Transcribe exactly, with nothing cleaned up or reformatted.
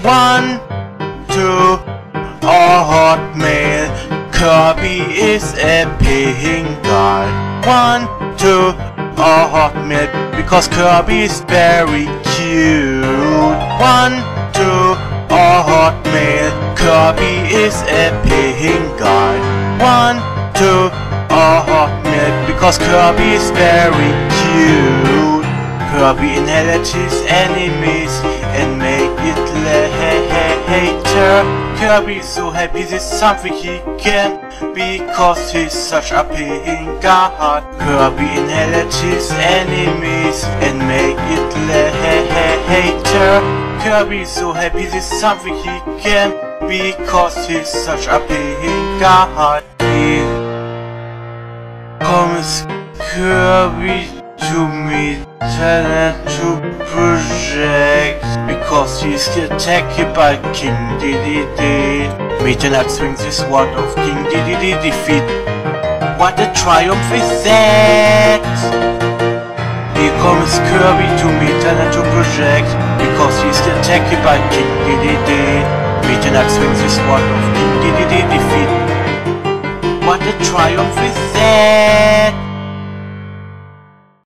One, two, or Hotmail. Kirby is a pink guy. One, two, or Hotmail, because Kirby is very cute. One, two, or Hotmail. Kirby is a pink guy. One, two, or Hotmail, because Kirby is very cute. Kirby inherits his enemies and make it later. Kirby is so happy this is something he can, because he's such a pink guy. Kirby inherits his enemies and make it later. Kirby is so happy this is something he can, because he's such a pink guy. Here comes Kirby to meet Talent to project, because he's attacked by King Dedede. Midnight swings his sword of King Dedede defeat. What a triumph is that! Here comes Kirby to meet Talent to project, because he's attacked by King Dedede. Midnight swings his sword of King Dedede defeat. What a triumph is that!